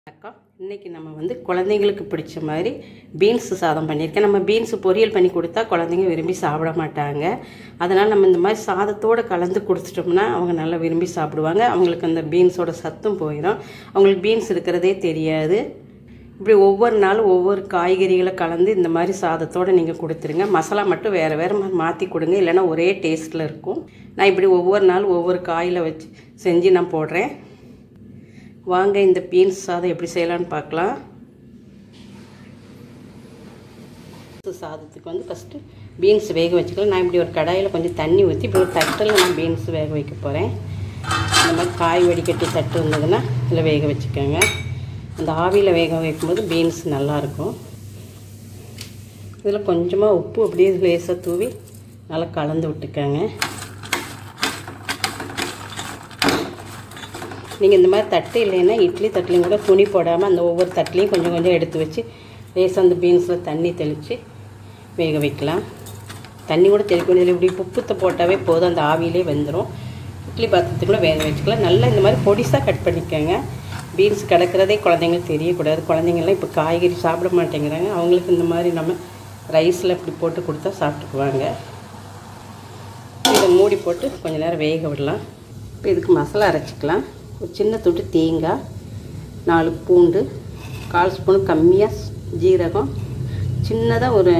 வணக்கம். இன்றைக்கி நம்ம வந்து குழந்தைங்களுக்கு பிடிச்ச மாதிரி பீன்ஸ் சாதம் பண்ணியிருக்கேன். நம்ம பீன்ஸ் பொரியல் பண்ணி கொடுத்தா குழந்தைங்க விரும்பி சாப்பிட மாட்டாங்க. அதனால் நம்ம இந்த மாதிரி சாதத்தோடு கலந்து கொடுத்துட்டோம்னா அவங்க நல்லா விரும்பி சாப்பிடுவாங்க. அவங்களுக்கு அந்த பீன்ஸோட சத்தும் போயிடும். அவங்களுக்கு பீன்ஸ் இருக்கிறதே தெரியாது. இப்படி ஒவ்வொரு நாளும் ஒவ்வொரு காய்கறிகளை கலந்து இந்த மாதிரி சாதத்தோடு நீங்கள் கொடுத்துருங்க. மசாலா மட்டும் வேறு வேறு மாற்றி கொடுங்க, இல்லைன்னா ஒரே டேஸ்ட்டில் இருக்கும். நான் இப்படி ஒவ்வொரு நாள் ஒவ்வொரு காயில் வச்சு செஞ்சு நான் போடுறேன். வாங்க இந்த பீன்ஸ் சாதம் எப்படி செய்யலான்னு பார்க்கலாம். சாதத்துக்கு வந்து ஃபஸ்ட்டு பீன்ஸ் வேக வச்சுக்கலாம். நான் இப்படி ஒரு கடாயில் கொஞ்சம் தண்ணி ஊற்றி இப்படி ஒரு தட்டில் நான் பீன்ஸ் வேக வைக்க போகிறேன். இந்த மாதிரி காய் வடிகட்டி தட்டு இருந்ததுன்னா இதில் வேக வச்சுக்கோங்க. அந்த ஆவியில் வேக வைக்கும்போது பீன்ஸ் நல்லாயிருக்கும். இதில் கொஞ்சமாக உப்பு அப்படியே லேசாக தூவி நல்லா கலந்து விட்டுக்கோங்க. நீங்கள் இந்த மாதிரி தட்டு இல்லைன்னா இட்லி தட்டுலையும் கூட துணி போடாமல் அந்த ஒவ்வொரு தட்டுலையும் கொஞ்சம் கொஞ்சம் எடுத்து வச்சு லேசாக அந்த பீன்ஸில் தண்ணி தெளித்து வேக வைக்கலாம். தண்ணி கூட தெளிக்கணும். இப்படி உப்புத்தை போட்டாவே போதும், அந்த ஆவியிலே வெந்துடும். இட்லி பாத்திரத்துக்குள்ளே வேக வச்சுக்கலாம். நல்லா இந்த மாதிரி பொடிசாக கட் பண்ணிக்கோங்க. பீன்ஸ் கிடக்கிறதே குழந்தைங்களுக்கு தெரியக்கூடாது. குழந்தைங்கள்லாம் இப்போ காய்கறி சாப்பிட மாட்டேங்கிறாங்க. அவங்களுக்கு இந்த மாதிரி நம்ம ரைஸில் இப்படி போட்டு கொடுத்தா சாப்பிட்டுக்குவாங்க. இதை மூடி போட்டு கொஞ்சம் நேரம் வேக விடலாம். இப்போ இதுக்கு மசாலா அரைச்சிக்கலாம். ஒரு சின்ன துண்டு தேங்காய், 4 பூண்டு, 1/4 ஸ்பூன் கம்மியாக ஜீரகம், சின்னதாக ஒரு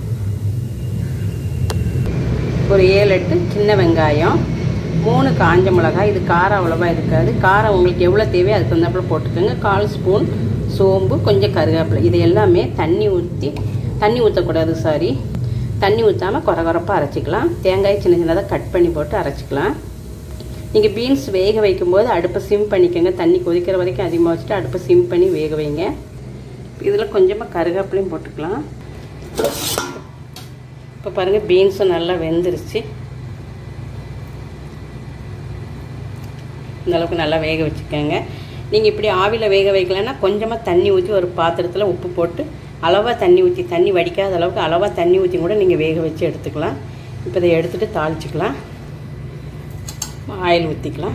7-8 சின்ன வெங்காயம், 3 காஞ்ச மிளகாய். இது காரம் அவ்வளோவா இருக்காது. காரம் உங்களுக்கு எவ்வளோ தேவையோ அதுக்கு தகுந்தாப்புல போட்டுக்கோங்க. 1/4 ஸ்பூன் சோம்பு, கொஞ்சம் கருவேப்பிலை. இது எல்லாமே தண்ணி ஊற்றக்கூடாது, தண்ணி ஊற்றாமல் கொரகொரப்பாக அரைச்சிக்கலாம். தேங்காய் சின்ன சின்னதாக கட் பண்ணி போட்டு அரைச்சிக்கலாம். நீங்கள் பீன்ஸ் வேக வைக்கும்போது அடுப்பை சிம் பண்ணிக்கோங்க. தண்ணி கொதிக்கிற வரைக்கும் அதிகமாக வச்சுட்டு அடுப்பை சிம் பண்ணி வேக வைங்க. இதில் கொஞ்சமாக கருவேப்பிலையும் போட்டுக்கலாம். இப்போ பாருங்கள், பீன்ஸும் நல்லா வெந்துருச்சு. இந்தளவுக்கு நல்லா வேக வச்சுக்கோங்க. நீங்கள் இப்படி ஆவியில் வேக வைக்கலன்னா கொஞ்சமாக தண்ணி ஊற்றி ஒரு பாத்திரத்தில் உப்பு போட்டு அளவாக தண்ணி ஊற்றி, தண்ணி வடிக்காத அளவுக்கு அளவாக தண்ணி ஊற்றி கூட நீங்கள் வேக வச்சு எடுத்துக்கலாம். இப்போ இதை எடுத்துகிட்டு தாளிச்சிக்கலாம். ஆயில் ஊற்றிக்கலாம்.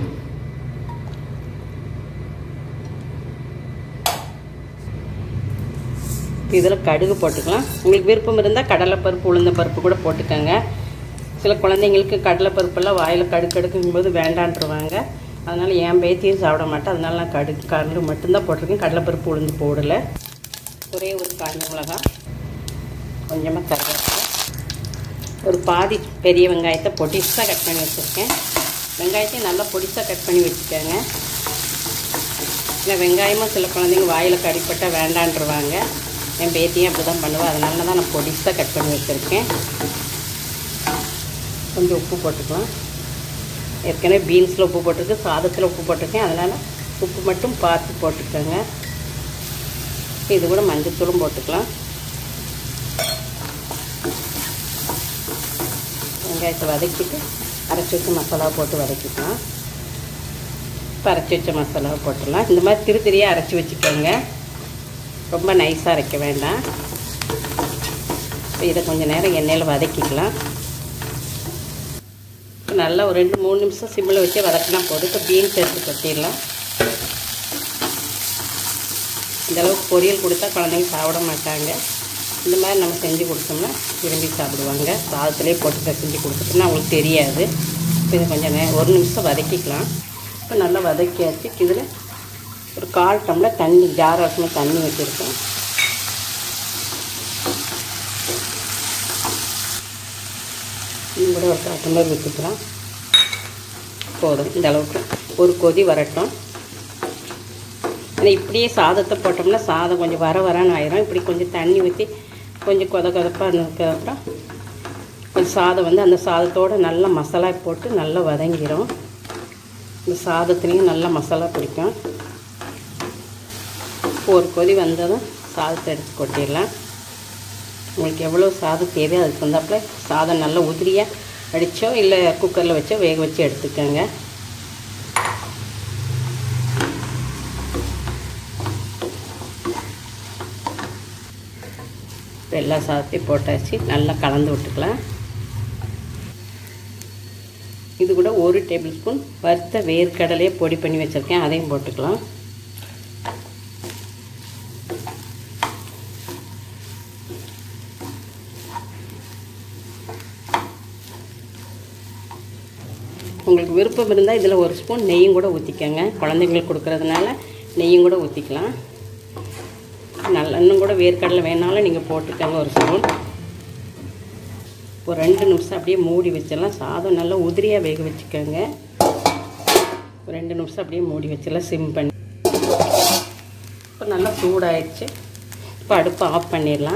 இதில் கடுகு போட்டுக்கலாம். உங்களுக்கு விருப்பம் இருந்தால் கடலைப்பருப்பு, உளுந்தம்பருப்பு கூட போட்டுக்கோங்க. சில குழந்தைங்களுக்கு கடலைப்பருப்பெல்லாம் வாயில் கடுக்கும்போது வேண்டான்ட்டுருவாங்க. அதனால் என் பேத்தியும் சாப்பிட மாட்டேன். அதனால நான் கடுகு மட்டும்தான் போட்டிருக்கேன். கடலைப்பருப்பு உளுந்து போடலை. ஒரே ஒரு காஞ்ச மிளகாய், கொஞ்சமாக கருவேப்பிலை, ஒரு பாதி பெரிய வெங்காயத்தை பொடிசாக கட் பண்ணி வச்சுருக்கேன். வெங்காயத்தையும் நல்லா பொடிசாக கட் பண்ணி வச்சுக்கோங்க. இல்லை வெங்காயமும் சில குழந்தைங்க வாயில் கடிப்பட்டால் வேண்டான்ட்டுருவாங்க. என் பேத்தியும் அப்படி தான் பண்ணுவேன். அதனால தான் நான் பொடிசாக கட் பண்ணி வச்சுருக்கேன். கொஞ்சம் உப்பு போட்டுக்கலாம். ஏற்கனவே பீன்ஸில் உப்பு போட்டிருக்கு, சாதத்தில் உப்பு போட்டிருக்கேன். அதனால் உப்பு மட்டும் பார்த்து போட்டுக்கோங்க. இது கூட மஞ்சத்தூளும் போட்டுக்கலாம். வெங்காயத்தை வதக்கிட்டு அரைச்சி வச்ச மசாலாவை போட்டு வதக்கிக்கலாம். இப்போ அரைச்சி வச்ச மசாலாவை போட்டுடலாம். இந்த மாதிரி திரியாக அரைச்சி வச்சுக்கோங்க. ரொம்ப நைஸாக அரைக்க வேண்டாம். இப்போ இதை கொஞ்சம் நேரம் எண்ணெயில் வதக்கிக்கலாம். நல்லா ஒரு 2-3 நிமிஷம் சிம்மில் வச்சு வதக்கினா போதும். இப்போ பீன்ஸ் எடுத்து கொட்டிடலாம். இந்தளவுக்கு பொரியல் கொடுத்தா குழந்தைங்க சாப்பிட மாட்டாங்க. இந்த மாதிரி நம்ம செஞ்சு கொடுத்தோம்னா விரும்பி சாப்பிடுவாங்க. சாதத்துலேயே போட்டு செஞ்சு கொடுத்துட்டோம்னா அவங்களுக்கு தெரியாது. இப்போ இது கொஞ்சம் நேரம் 1 நிமிஷம் வதக்கிக்கலாம். இப்போ நல்லா வதக்கியாச்சு. இதில் ஒரு 1/4 டம்ளர் தண்ணி, ஜார் ரசமாக தண்ணி வச்சுருக்கோம். இன்னும் கூட ஒரு 1/4 டம்ளர் ஊற்றிக்கலாம். போதும். இந்த அளவுக்கு ஒரு கொதி வரட்டும். ஆனால் இப்படியே சாதத்தை போட்டோம்னா சாதம் கொஞ்சம் வரான்னு ஆயிரும். இப்படி கொஞ்சம் தண்ணி ஊற்றி கொஞ்சம் கொதப்பாக இருந்ததுக்கப்புறம் கொஞ்சம் சாதம் வந்து அந்த சாதத்தோடு நல்லா மசாலா போட்டு நல்லா வதங்கிடும். இந்த சாதத்துலேயும் நல்லா மசாலா பிடிக்கும். ஒரு கொதி வந்ததும் சாதத்தை எடுத்து கொட்டிடலாம். உங்களுக்கு எவ்வளோ சாதம் தேவையோ அதுக்கு தகுந்தாப்புல சாதம் நல்லா உதிரியாக வடித்தோ இல்லை குக்கரில் வச்சோ வேக வச்சு எடுத்துக்கோங்க. எல்லா சாதத்தையும் போட்டாச்சு. நல்லா கலந்து விட்டுக்கலாம். இது கூட 1 டேபிள் ஸ்பூன் வறுத்த வேர்க்கடலையை பொடி பண்ணி வச்சுருக்கேன். அதையும் போட்டுக்கலாம். உங்களுக்கு விருப்பம் இருந்தால் இதில் ஒரு ஸ்பூன் நெய்யும் கூட ஊற்றிக்கங்க. குழந்தைங்களுக்கு கொடுக்குறதுனால நெய்யும் கூட ஊற்றிக்கலாம். நல்லெண்ணெய் கூட வேர்க்கடலை வேணாலும் நீங்கள் போட்டுக்கங்க ஒரு ஸ்பூன். ஒரு 2 நிமிஷம் அப்படியே மூடி வச்சிடலாம். சாதம் நல்லா உதிரியாக வேக வச்சுக்கோங்க. ஒரு 2 நிமிஷம் அப்படியே மூடி வச்சிடலாம் சிம் பண்ணி. இப்போ நல்லா சூடாயிடுச்சு. இப்போ அடுப்பை ஆஃப் பண்ணிடலாம்.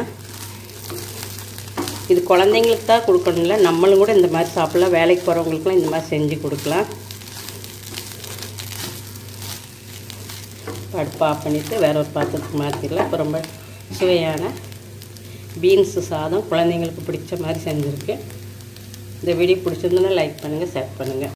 இது குழந்தைங்களுக்கு தான் கொடுக்கணும்ல, நம்மளும் கூட இந்த மாதிரி சாப்பிடலாம். வேலைக்கு போகிறவங்களுக்குலாம் இந்த மாதிரி செஞ்சு கொடுக்கலாம். அடுப்பை ஆஃப் பண்ணிவிட்டு வேற ஒரு பாத்திரத்துக்கு மாற்றிடலாம். இப்போ ரொம்ப சுவையான பீன்ஸு சாதம் குழந்தைங்களுக்கு பிடிச்ச மாதிரி செஞ்சுருக்கு. இந்த வீடியோ பிடிச்சிருந்தோன்னா லைக் பண்ணுங்கள், ஷேர் பண்ணுங்கள்.